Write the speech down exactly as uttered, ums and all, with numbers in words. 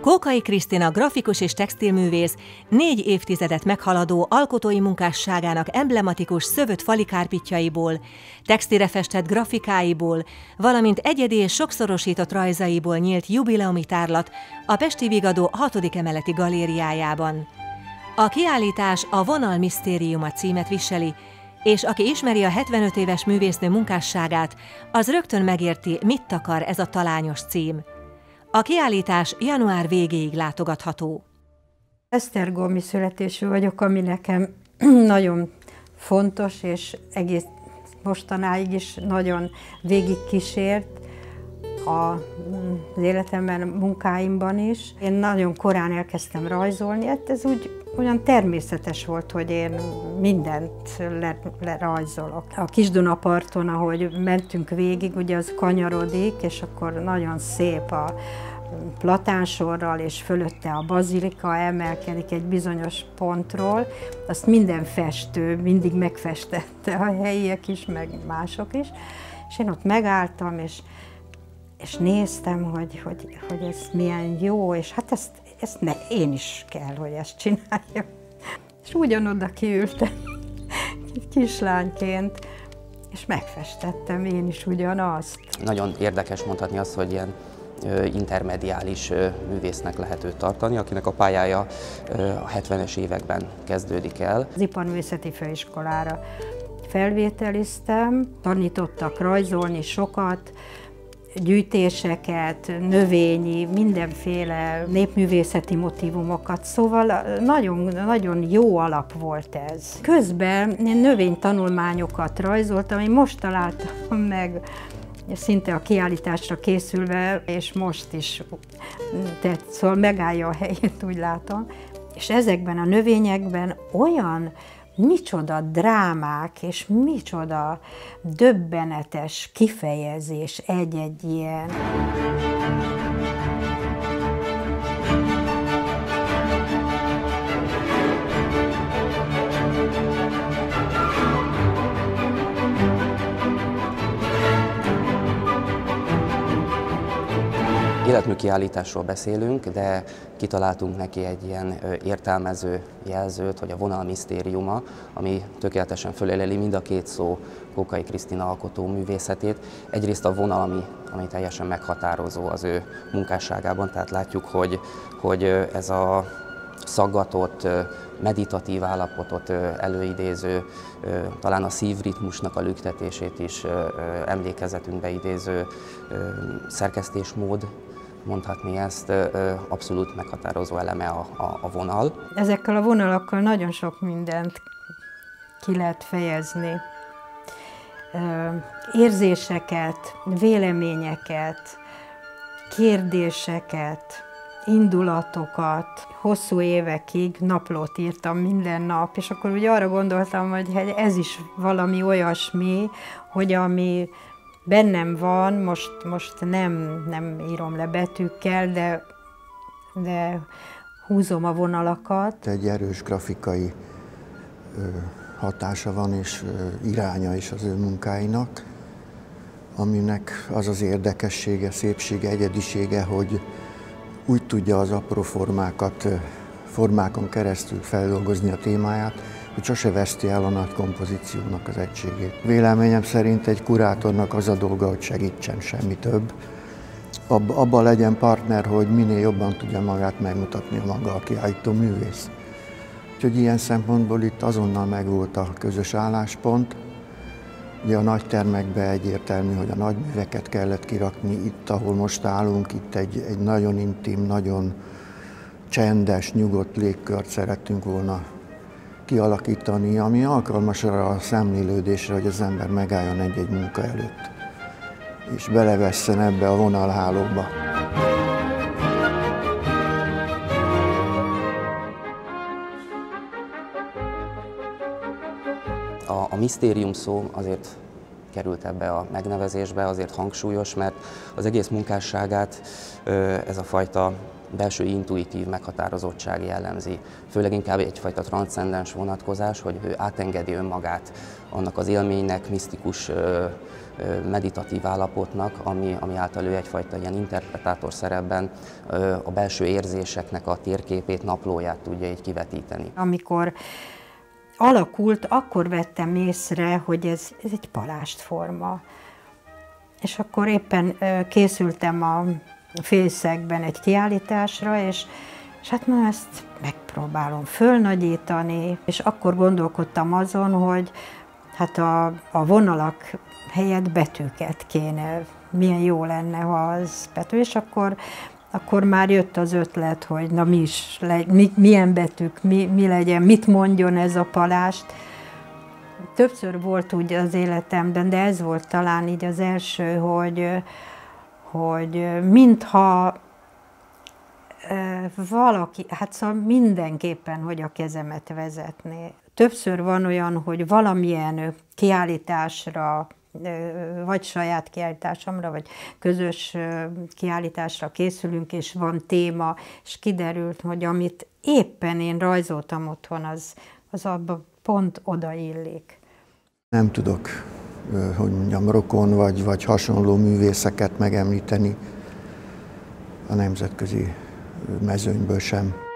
Kókai Krisztina grafikus és textilművész négy évtizedet meghaladó alkotói munkásságának emblematikus szövött fali kárpitjaiból, textilre festett grafikáiból, valamint egyedi és sokszorosított rajzaiból nyílt jubileumi tárlat a Pesti Vigadó hatodik emeleti galériájában. A kiállítás a Vonal Misztériuma címet viseli, és aki ismeri a hetvenöt éves művésznő munkásságát, az rögtön megérti, mit akar ez a talányos cím. A kiállítás január végéig látogatható. Esztergomi születésű vagyok, ami nekem nagyon fontos, és egész mostanáig is nagyon végigkísért az életemben, munkáimban is. Én nagyon korán elkezdtem rajzolni, hát ez úgy olyan természetes volt, hogy én mindent lerajzolok. A Kis-Dunaparton, ahogy mentünk végig, ugye az kanyarodik, és akkor nagyon szép a platánsorral, és fölötte a bazilika emelkedik egy bizonyos pontról. Azt minden festő mindig megfestette, a helyiek is, meg mások is. És én ott megálltam, és, és néztem, hogy, hogy, hogy ez milyen jó, és hát ezt, ezt ne, én is kell, hogy ezt csináljam. És ugyanoda kiültem kislányként, és megfestettem én is ugyanazt. Nagyon érdekes mondhatni azt, hogy ilyen intermediális művésznek lehet őt tartani, akinek a pályája a hetvenes években kezdődik el. Az Iparművészeti Főiskolára felvételiztem, tanítottak rajzolni sokat, gyűjtéseket, növényi, mindenféle népművészeti motívumokat, szóval nagyon, nagyon jó alap volt ez. Közben én növénytanulmányokat rajzoltam, én most találtam meg, szinte a kiállításra készülve, és most is, tehát szóval megállja a helyét, úgy látom. És ezekben a növényekben olyan micsoda drámák, és micsoda döbbenetes kifejezés egy-egy ilyen. Életműkiállításról beszélünk, de kitaláltunk neki egy ilyen értelmező jelzőt, hogy a Vonal Misztériuma, ami tökéletesen föléleli mind a két szó Kókai Krisztina alkotó művészetét. Egyrészt a vonal, ami, ami teljesen meghatározó az ő munkásságában, tehát látjuk, hogy, hogy ez a szaggatott, meditatív állapotot előidéző, talán a szívritmusnak a lüktetését is emlékezetünkbe idéző szerkesztésmód, mondhatni ezt, abszolút meghatározó eleme a, a, a vonal. Ezekkel a vonalakkal nagyon sok mindent ki lehet fejezni. Érzéseket, véleményeket, kérdéseket, indulatokat. Hosszú évekig naplót írtam minden nap, és akkor ugye arra gondoltam, hogy ez is valami olyasmi, hogy ami bennem van, most, most nem, nem írom le betűkkel, de, de húzom a vonalakat. Egy erős grafikai ö, hatása van, és ö, iránya is az ő munkáinak, aminek az az érdekessége, szépsége, egyedisége, hogy úgy tudja az apró formákat, formákon keresztül feldolgozni a témáját, hogy sose veszti el a nagy kompozíciónak az egységét. Véleményem szerint egy kurátornak az a dolga, hogy segítsen, semmi több. Ab, abban legyen partner, hogy minél jobban tudja magát megmutatni a maga a kiállító művész. Úgyhogy ilyen szempontból itt azonnal megvolt a közös álláspont. Ugye a nagy termekben egyértelmű, hogy a nagy műveket kellett kirakni. Itt, ahol most állunk, itt egy, egy nagyon intim, nagyon csendes, nyugodt légkört szerettünk volna kialakítani, ami alkalmas arra a szemlélődésre, hogy az ember megálljon egy-egy munka előtt, és belevesszen ebbe a vonalhálóba. A, a misztérium szó azért került ebbe a megnevezésbe, azért hangsúlyos, mert az egész munkásságát ez a fajta belső intuitív meghatározottság jellemzi. Főleg inkább egyfajta transzcendens vonatkozás, hogy ő átengedi önmagát annak az élménynek, misztikus, meditatív állapotnak, ami, ami által ő egyfajta ilyen interpretátor szerepben a belső érzéseknek a térképét, naplóját tudja így kivetíteni. Amikor alakult, akkor vettem észre, hogy ez, ez egy palástforma. És akkor éppen készültem a Fészekben egy kiállításra, és, és hát na ezt megpróbálom fölnagyítani, és akkor gondolkodtam azon, hogy hát a, a vonalak helyett betűket kéne, milyen jó lenne, ha az betű, és akkor, akkor már jött az ötlet, hogy na mi is, mi, milyen betűk, mi, mi legyen, mit mondjon ez a palást. Többször volt úgy az életemben, de ez volt talán így az első, hogy, hogy mintha valaki, hát szóval mindenképpen, hogy a kezemet vezetné. Többször van olyan, hogy valamilyen kiállításra, vagy saját kiállításomra, vagy közös kiállításra készülünk, és van téma, és kiderült, hogy amit éppen én rajzoltam otthon, az, az abba pont odaillik. Nem tudok, hogy mondjam, rokon vagy, vagy hasonló művészeket megemlíteni a nemzetközi mezőnyből sem.